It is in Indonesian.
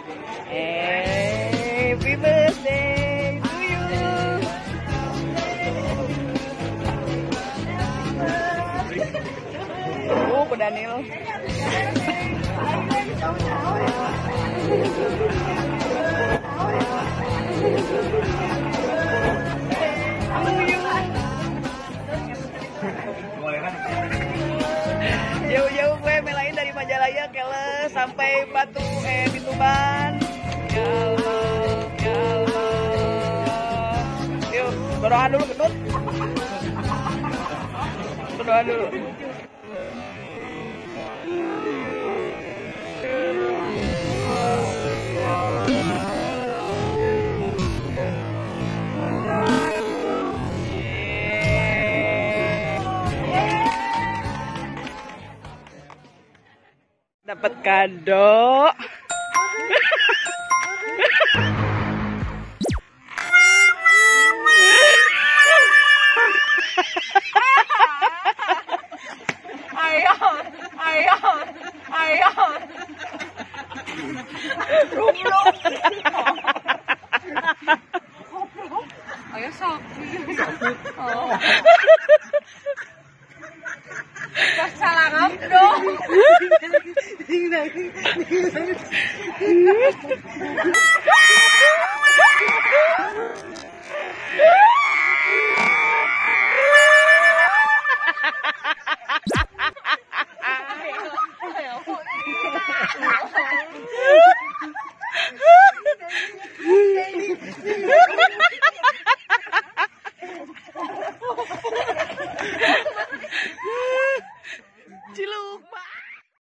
Happy birthday to you. Ke Daniel. Jauh-jauh gue melain dari Majalaya Keles sampai di Tuban. Ya Allah, ya Allah. Yuk, berdoa dulu Ketut. Berdoa dulu. Dapat kado. Ayam. Rumluk. Ayo sok. Oh. Pas salah dong.